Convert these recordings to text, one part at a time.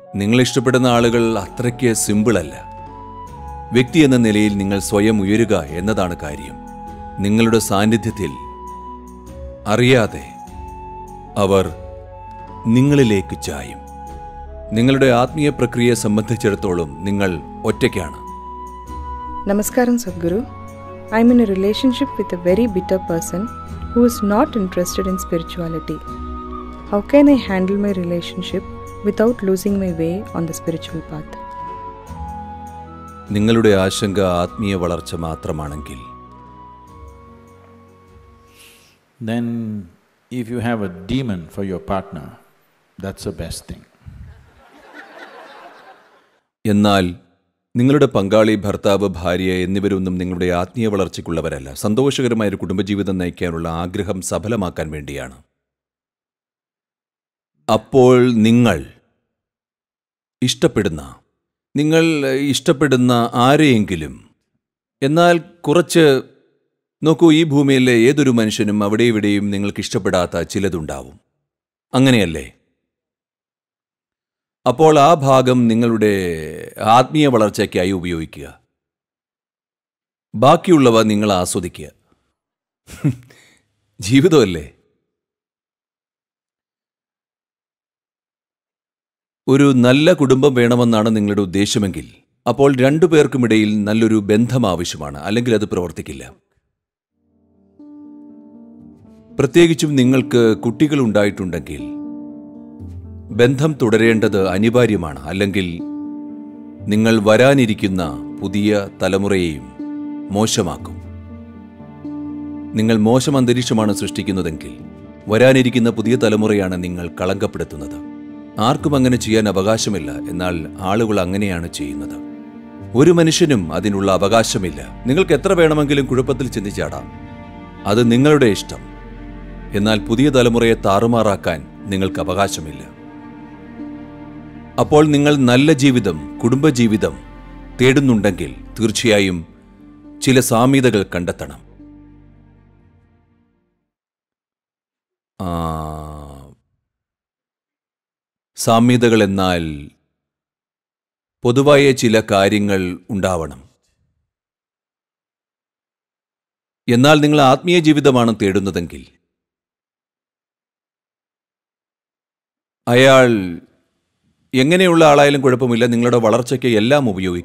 നിങ്ങൾ ഇഷ്ടപ്പെടുന്ന ആളുകൾ അത്രയ്ക്ക് സിമ്പിളല്ല. വ്യക്തി എന്ന നിലയിൽ നിങ്ങൾ സ്വയം ഉയരുക എന്നതാണ് കാര്യം. നിങ്ങളുടെ സാന്നിധ്യത്തിൽ അറിയാതെ അവർ നിങ്ങളിലേക്ക് ചായും. നിങ്ങളുടെ ആത്മീയ പ്രക്രിയയെ സംബന്ധിച്ചിടത്തോളം നിങ്ങൾ ഒറ്റയ്ക്കാണ്. Namaskaram Sadhguru. I am in a relationship with a very bitter person who is not interested in spirituality. How can I handle my relationship without losing my way on the spiritual path? നിങ്ങളുടെ ആശങ്ക ആത്മീയ വളർച്ച മാത്രമാണെങ്കിൽ, then if you have a demon for your partner, that's the best thing. എന്നാൽ നിങ്ങളുടെ പങ്കാളി, ഭർത്താവ്, ഭാര്യ എന്നിവരൊന്നും നിങ്ങളുടെ ആത്മീയ വളർച്ചയ്ക്കുള്ളവരല്ല. സന്തോഷകരമായൊരു കുടുംബജീവിതം നയിക്കാനുള്ള ആഗ്രഹം സഫലമാക്കാൻ വേണ്ടിയാണ്. അപ്പോൾ നിങ്ങൾ ഇഷ്ടപ്പെടുന്ന ആരെയെങ്കിലും, എന്നാൽ കുറച്ച് നോക്കൂ, ഈ ഭൂമിയിലെ ഏതൊരു മനുഷ്യനും അവിടെ ഇവിടെയും നിങ്ങൾക്ക് ഇഷ്ടപ്പെടാത്ത ചിലതുണ്ടാവും, അങ്ങനെയല്ലേ? അപ്പോൾ ആ ഭാഗം നിങ്ങളുടെ ആത്മീയ വളർച്ചയ്ക്കായി ഉപയോഗിക്കുക. ബാക്കിയുള്ളവ നിങ്ങൾ ആസ്വദിക്കുക. ജീവിതമല്ലേ? ഒരു നല്ല കുടുംബം വേണമെന്നാണ് നിങ്ങളുടെ ഉദ്ദേശമെങ്കിൽ, അപ്പോൾ രണ്ടു പേർക്കുമിടയിൽ നല്ലൊരു ബന്ധം ആവശ്യമാണ്, അല്ലെങ്കിൽ അത് പ്രവർത്തിക്കില്ല. പ്രത്യേകിച്ചും നിങ്ങൾക്ക് കുട്ടികളുണ്ടായിട്ടുണ്ടെങ്കിൽ ബന്ധം തുടരേണ്ടത് അനിവാര്യമാണ്. അല്ലെങ്കിൽ നിങ്ങൾ വരാനിരിക്കുന്ന പുതിയ തലമുറയെയും മോശമാക്കും. നിങ്ങൾ മോശം അന്തരീക്ഷമാണ് സൃഷ്ടിക്കുന്നതെങ്കിൽ വരാനിരിക്കുന്ന പുതിയ തലമുറയാണ് നിങ്ങൾ കളങ്കപ്പെടുത്തുന്നത്. ആർക്കും അങ്ങനെ ചെയ്യാൻ അവകാശമില്ല, എന്നാൽ ആളുകൾ അങ്ങനെയാണ് ചെയ്യുന്നത്. ഒരു മനുഷ്യനും അതിനുള്ള അവകാശമില്ല. നിങ്ങൾക്ക് എത്ര വേണമെങ്കിലും കുഴപ്പത്തിൽ ചിന്തിച്ചാടാം, അത് നിങ്ങളുടെ ഇഷ്ടം. എന്നാൽ പുതിയ തലമുറയെ താറുമാറാക്കാൻ നിങ്ങൾക്ക് അവകാശമില്ല. അപ്പോൾ നിങ്ങൾ നല്ല ജീവിതം, കുടുംബജീവിതം തേടുന്നുണ്ടെങ്കിൽ തീർച്ചയായും ചില സാമ്യതകൾ കണ്ടെത്തണം. സാമ്യതകൾ എന്നാൽ പൊതുവായ ചില കാര്യങ്ങൾ ഉണ്ടാവണം. എന്നാൽ നിങ്ങൾ ആത്മീയ ജീവിതമാണ് തേടുന്നതെങ്കിൽ അയാൾ എങ്ങനെയുള്ള ആളായാലും കുഴപ്പമില്ല, നിങ്ങളുടെ വളർച്ചയ്ക്ക് എല്ലാം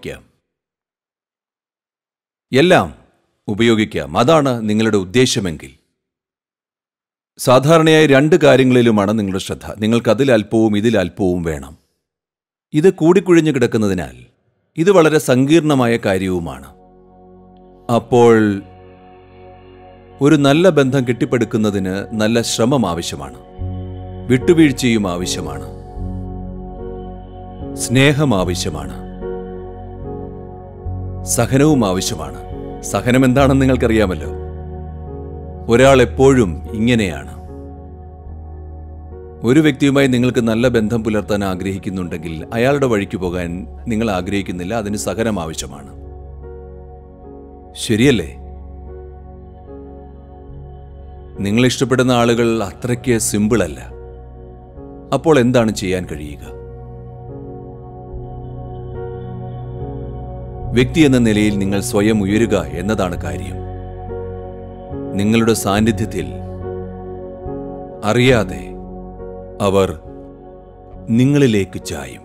ഉപയോഗിക്കാം. അതാണ് നിങ്ങളുടെ ഉദ്ദേശമെങ്കിൽ. സാധാരണയായി രണ്ട് കാര്യങ്ങളിലുമാണ് നിങ്ങളുടെ ശ്രദ്ധ. നിങ്ങൾക്ക് അതിൽ അല്പവും ഇതിൽ അല്പവും വേണം. ഇത് കൂടിക്കുഴിഞ്ഞു കിടക്കുന്നതിനാൽ ഇത് വളരെ സങ്കീർണമായ കാര്യവുമാണ്. അപ്പോൾ ഒരു നല്ല ബന്ധം കെട്ടിപ്പടുക്കുന്നതിന് നല്ല ശ്രമം ആവശ്യമാണ്, വിട്ടുവീഴ്ചയും ആവശ്യമാണ്, സ്നേഹം ആവശ്യമാണ്, സഹനവും ആവശ്യമാണ്. സഹനം എന്താണെന്ന് നിങ്ങൾക്കറിയാമല്ലോ. ഒരാൾ എപ്പോഴും ഇങ്ങനെയാണ്. ഒരു വ്യക്തിയുമായി നിങ്ങൾക്ക് നല്ല ബന്ധം പുലർത്താൻ ആഗ്രഹിക്കുന്നുണ്ടെങ്കിൽ അയാളുടെ വഴിക്ക് പോകാൻ നിങ്ങൾ ആഗ്രഹിക്കുന്നില്ല, അതിന് സഹനം ആവശ്യമാണ്. ശരിയല്ലേ? നിങ്ങൾ ഇഷ്ടപ്പെടുന്ന ആളുകൾ അത്രയ്ക്ക് സിമ്പിളല്ല. അപ്പോൾ എന്താണ് ചെയ്യാൻ കഴിയുക? വ്യക്തി എന്ന നിലയിൽ നിങ്ങൾ സ്വയം ഉയരുക എന്നതാണ് കാര്യം. നിങ്ങളുടെ സാന്നിധ്യത്തിൽ അറിയാതെ അവർ നിങ്ങളിലേക്ക് ചായും.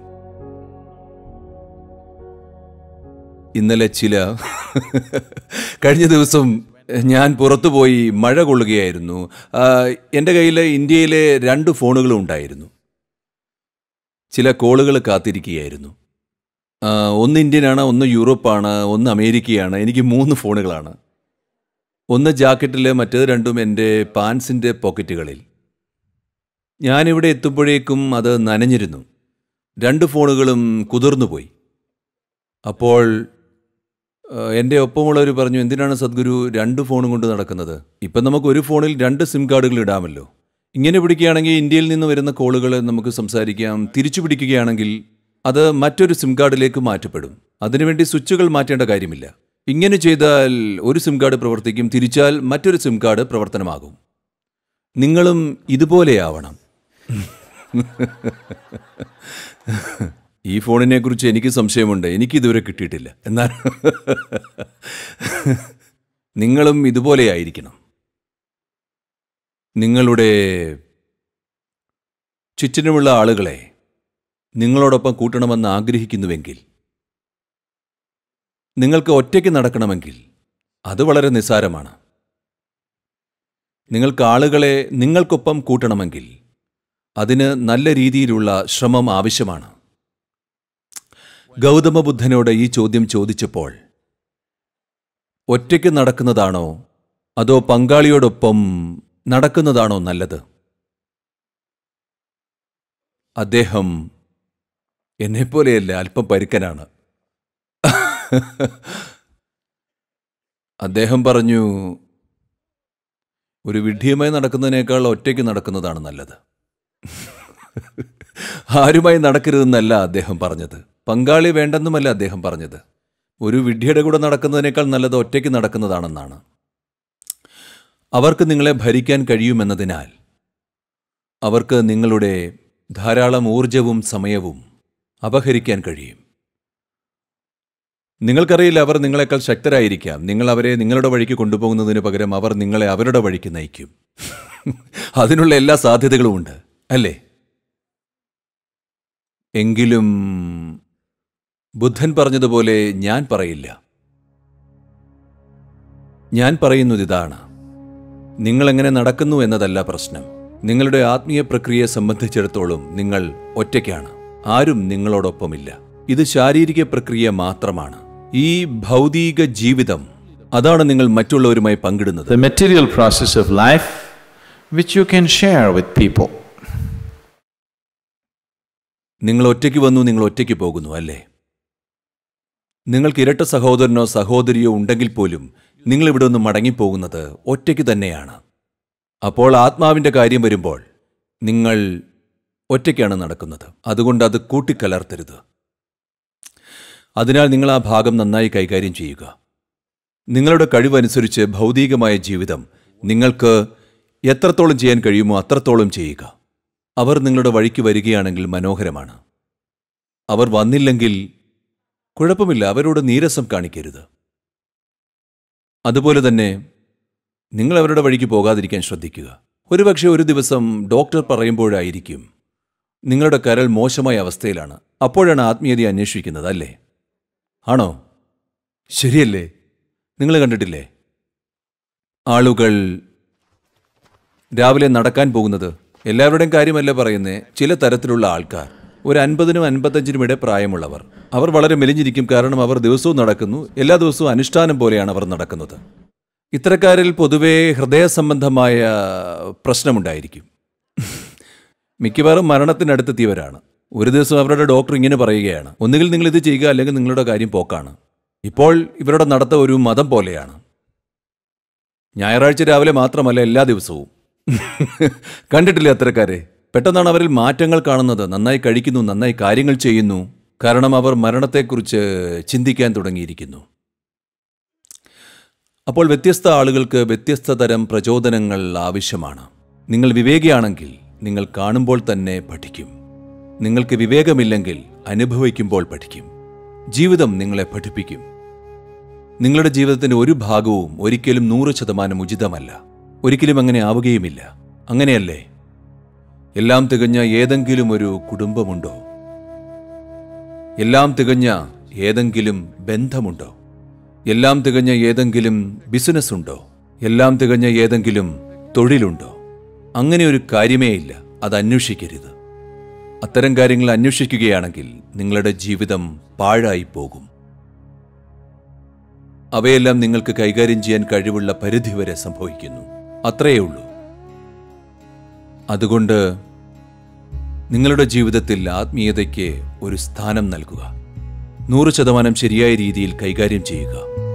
ഇന്നലെ കഴിഞ്ഞ ദിവസം ഞാൻ പുറത്തുപോയി മഴ കൊള്ളുകയായിരുന്നു. എൻ്റെ കയ്യിൽ ഇന്ത്യയിലെ 2 ഫോണുകളും ഉണ്ടായിരുന്നു. ചില കോളുകൾ കാത്തിരിക്കുകയായിരുന്നു. ഒന്ന് ഇന്ത്യനാണ്, ഒന്ന് യൂറോപ്പാണ്, ഒന്ന് അമേരിക്കയാണ്. എനിക്ക് 3 ഫോണുകളാണ്. ഒന്ന് ജാക്കറ്റിൽ, മറ്റേത് 2ഉം എൻ്റെ പാൻസിൻ്റെ പോക്കറ്റുകളിൽ. ഞാനിവിടെ എത്തുമ്പോഴേക്കും അത് നനഞ്ഞിരുന്നു. 2 ഫോണുകളും കുതിർന്നുപോയി. അപ്പോൾ എൻ്റെ ഒപ്പമുള്ളവർ പറഞ്ഞു, എന്തിനാണ് സദ്ഗുരു 2 ഫോണും കൊണ്ട് നടക്കുന്നത്? ഇപ്പം നമുക്ക് ഒരു ഫോണിൽ 2 സിം കാർഡുകൾ ഇടാമല്ലോ. ഇങ്ങനെ പിടിക്കുകയാണെങ്കിൽ ഇന്ത്യയിൽ നിന്ന് വരുന്ന കോളുകൾ നമുക്ക് സംസാരിക്കാം. തിരിച്ചു പിടിക്കുകയാണെങ്കിൽ അത് മറ്റൊരു സിം കാർഡിലേക്ക് മാറ്റപ്പെടും. അതിനുവേണ്ടി സ്വിച്ചുകൾ മാറ്റേണ്ട കാര്യമില്ല. ഇങ്ങനെ ചെയ്താൽ ഒരു സിം കാർഡ് പ്രവർത്തിക്കും, തിരിച്ചാൽ മറ്റൊരു സിം കാർഡ് പ്രവർത്തനമാകും. നിങ്ങളും ഇതുപോലെയാവണം. ഈ ഫോണിനെ കുറിച്ച് എനിക്ക് സംശയമുണ്ട്. എനിക്കിതുവരെ കിട്ടിയിട്ടില്ല. എന്നാൽ നിങ്ങളും ഇതുപോലെയായിരിക്കണം. നിങ്ങളുടെ ചുറ്റിനുമുള്ള ആളുകളെ നിങ്ങളോടൊപ്പം കൂട്ടണമെന്ന് ആഗ്രഹിക്കുന്നുവെങ്കിൽ, നിങ്ങൾക്ക് ഒറ്റയ്ക്ക് നടക്കണമെങ്കിൽ അത് വളരെ നിസ്സാരമാണ്. നിങ്ങൾക്ക് ആളുകളെ നിങ്ങൾക്കൊപ്പം കൂട്ടണമെങ്കിൽ അതിന് നല്ല രീതിയിലുള്ള ശ്രമം ആവശ്യമാണ്. ഗൗതമ ബുദ്ധനോട് ഈ ചോദ്യം ചോദിച്ചപ്പോൾ ഒറ്റയ്ക്ക് നടക്കുന്നതാണോ അതോ പങ്കാളിയോടൊപ്പം നടക്കുന്നതാണോ നല്ലത്? അദ്ദേഹം എന്നെപ്പോലെയല്ല, അല്പം പരുക്കനാണ്. അദ്ദേഹം പറഞ്ഞു, ഒരു വിഡ്ഢിയുമായി നടക്കുന്നതിനേക്കാൾ ഒറ്റയ്ക്ക് നടക്കുന്നതാണ് നല്ലത്. ആരുമായി നടക്കരുതെന്നല്ല അദ്ദേഹം പറഞ്ഞത്, പങ്കാളി വേണ്ടെന്നുമല്ല അദ്ദേഹം പറഞ്ഞത്. ഒരു വിഡ്ഢിയുടെ കൂടെ നടക്കുന്നതിനേക്കാൾ നല്ലത് ഒറ്റയ്ക്ക് നടക്കുന്നതാണെന്നാണ്. അവർക്ക് നിങ്ങളെ ഭരിക്കാൻ കഴിയുമെന്നതിനാൽ അവർക്ക് നിങ്ങളുടെ ധാരാളം ഊർജവും സമയവും അപഹരിക്കാൻ കഴിയും. നിങ്ങൾക്കറിയില്ല, അവർ നിങ്ങളെക്കാൾ ശക്തരായിരിക്കാം. നിങ്ങൾ അവരെ നിങ്ങളുടെ വഴിക്ക് കൊണ്ടുപോകുന്നതിന് പകരം അവർ നിങ്ങളെ അവരുടെ വഴിക്ക് നയിക്കും. അതിനുള്ള എല്ലാ സാധ്യതകളുമുണ്ട്, അല്ലേ? എങ്കിലും ബുദ്ധൻ പറഞ്ഞതുപോലെ ഞാൻ പറയില്ല. ഞാൻ പറയുന്നത് ഇതാണ്: നിങ്ങളെങ്ങനെ നടക്കുന്നു എന്നതല്ല പ്രശ്നം. നിങ്ങളുടെ ആത്മീയ പ്രക്രിയയെ സംബന്ധിച്ചിടത്തോളം നിങ്ങൾ ഒറ്റയ്ക്കാണ്. ആരും നിങ്ങളോടൊപ്പമില്ല. ഇത് ശാരീരിക പ്രക്രിയ മാത്രമാണ്. ഈ ഭൗതിക ജീവിതം, അതാണ് നിങ്ങൾ മറ്റുള്ളവരുമായി പങ്കിടുന്നത്. The material process of life which you can share with people. നിങ്ങൾ ഒറ്റയ്ക്ക് വന്നു, നിങ്ങൾ ഒറ്റയ്ക്ക് പോകുന്നു, അല്ലേ? നിങ്ങൾക്ക് ഇരട്ട സഹോദരനോ സഹോദരിയോ ഉണ്ടെങ്കിൽ പോലും നിങ്ങൾ ഇവിടെ നിന്ന് മടങ്ങിപ്പോകുന്നത് ഒറ്റയ്ക്ക് തന്നെയാണ്. അപ്പോൾ ആത്മാവിൻ്റെ കാര്യം വരുമ്പോൾ നിങ്ങൾ ഒറ്റയ്ക്കാണ് നടക്കുന്നത്. അതുകൊണ്ട് അത് കൂട്ടിക്കലർത്തരുത്. അതിനാൽ നിങ്ങൾ ആ ഭാഗം നന്നായി കൈകാര്യം ചെയ്യുക. നിങ്ങളുടെ കഴിവനുസരിച്ച് ഭൗതികമായ ജീവിതം നിങ്ങൾക്ക് എത്രത്തോളം ചെയ്യാൻ കഴിയുമോ അത്രത്തോളം ചെയ്യുക. അവർ നിങ്ങളുടെ വഴിക്ക് വരികയാണെങ്കിൽ മനോഹരമാണ്. അവർ വന്നില്ലെങ്കിൽ കുഴപ്പമില്ല, അവരോട് നീരസം കാണിക്കരുത്. അതുപോലെ തന്നെ നിങ്ങൾ അവരുടെ വഴിക്ക് പോകാതിരിക്കാൻ ശ്രദ്ധിക്കുക. ഒരുപക്ഷെ ഒരു ദിവസം ഡോക്ടർ പറയുമ്പോഴായിരിക്കും നിങ്ങളുടെ കരൾ മോശമായ അവസ്ഥയിലാണ്. അപ്പോഴാണ് ആത്മീയതയെ അന്വേഷിക്കുന്നത്, അല്ലേ? ആണോ? ശരിയല്ലേ? നിങ്ങൾ കണ്ടിട്ടില്ലേ ആളുകൾ രാവിലെ നടക്കാൻ പോകുന്നത്? എല്ലാവരുടെയും കാര്യമല്ല പറയുന്നേ. ചില തരത്തിലുള്ള ആൾക്കാർ, ഒരു 50-നും 55-നും ഇടയിൽ പ്രായമുള്ളവർ, അവർ വളരെ മെലിഞ്ഞിരിക്കും. കാരണം അവർ ദിവസവും നടക്കുന്നു. എല്ലാ ദിവസവും അനുഷ്ഠാനം പോലെയാണ് അവർ നടക്കുന്നത്. ഇത്തരക്കാരിൽ പൊതുവേ ഹൃദയ സംബന്ധമായ പ്രശ്നമുണ്ടായിരിക്കും. മിക്കവാറും മരണത്തിനടുത്തെത്തിയവരാണ്. ഒരു ദിവസം അവരുടെ ഡോക്ടർ ഇങ്ങനെ പറയുകയാണ്: ഒന്നുകിൽ നിങ്ങൾ ഇത് ചെയ്യുക, അല്ലെങ്കിൽ നിങ്ങളുടെ കാര്യം പോക്കാണ്. ഇപ്പോൾ ഇവരുടെ നടത്തം ഒരു മതം പോലെയാണ്. ഞായറാഴ്ച രാവിലെ മാത്രമല്ല, എല്ലാ ദിവസവും. കണ്ടിട്ടില്ലേ അത്തരക്കാരെ? പെട്ടെന്നാണ് അവരിൽ മാറ്റങ്ങൾ കാണുന്നത്. നന്നായി കഴിക്കുന്നു, നന്നായി കാര്യങ്ങൾ ചെയ്യുന്നു. കാരണം അവർ മരണത്തെക്കുറിച്ച് ചിന്തിക്കാൻ തുടങ്ങിയിരിക്കുന്നു. അപ്പോൾ വ്യത്യസ്ത ആളുകൾക്ക് വ്യത്യസ്ത തരം പ്രചോദനങ്ങൾ ആവശ്യമാണ്. നിങ്ങൾ വിവേകിയാണെങ്കിൽ നിങ്ങൾ കാണുമ്പോൾ തന്നെ പഠിക്കും. നിങ്ങൾക്ക് വിവേകമില്ലെങ്കിൽ അനുഭവിക്കുമ്പോൾ പഠിക്കും. ജീവിതം നിങ്ങളെ പഠിപ്പിക്കും. നിങ്ങളുടെ ജീവിതത്തിൻ്റെ ഒരു ഭാഗവും ഒരിക്കലും 100% ഉചിതമല്ല. ഒരിക്കലും അങ്ങനെ ആവുകയുമില്ല. അങ്ങനെയല്ലേ? എല്ലാം തികഞ്ഞ ഏതെങ്കിലും ഒരു കുടുംബമുണ്ടോ? എല്ലാം തികഞ്ഞ ഏതെങ്കിലും ബന്ധമുണ്ടോ? എല്ലാം തികഞ്ഞ ഏതെങ്കിലും ബിസിനസ് ഉണ്ടോ? എല്ലാം തികഞ്ഞ ഏതെങ്കിലും തൊഴിലുണ്ടോ? അങ്ങനെ ഒരു കാര്യമേ ഇല്ല. അത് അന്വേഷിക്കരുത്. അത്തരം കാര്യങ്ങൾ അന്വേഷിക്കുകയാണെങ്കിൽ നിങ്ങളുടെ ജീവിതം പാഴായി പോകും. അവയെല്ലാം നിങ്ങൾക്ക് കൈകാര്യം ചെയ്യാൻ കഴിവുള്ള പരിധിവരെ സംഭവിക്കുന്നു. അത്രയേ ഉള്ളൂ. അതുകൊണ്ട് നിങ്ങളുടെ ജീവിതത്തിൽ ആത്മീയതയ്ക്ക് ഒരു സ്ഥാനം നൽകുക. 100% ശരിയായ രീതിയിൽ കൈകാര്യം ചെയ്യുക.